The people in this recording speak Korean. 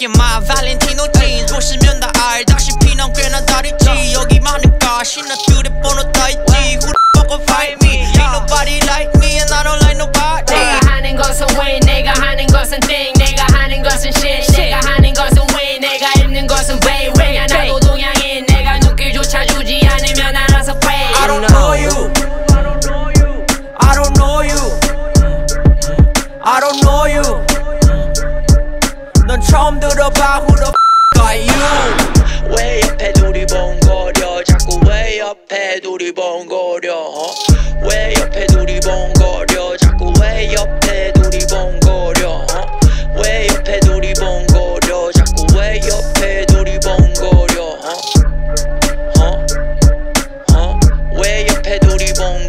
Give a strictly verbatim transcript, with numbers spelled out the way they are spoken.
Look at my Valentino jeans 보시면 다 알다시피 난 꽤나 다르지 여기만의 가시 나 휴대번호 따있지 Who the fuck gon' fight me Ain't nobody like me and I don't like nobody 내가 하는 것은 win 내가 하는 것은 thing 내가 하는 것은 shit 내가 하는 것은 win 내가 입는 것은 way 왜냐 나도 동양인 내가 눈길조차 주지 않으면 알아서 pay I don't know you I don't know you I don't know you 넌 처음 들어봐 Who the f*** are you 왜 옆에 둘이 번거려 자꾸 왜 옆에 둘이 번거려 어? 왜 옆에 둘이 번거려 자꾸 왜 옆에 둘이 번거려 어? 왜 옆에 둘이 번거려 자꾸 왜 옆에 둘이 번거려 어? 어? 어? 왜 옆에 둘이 번거려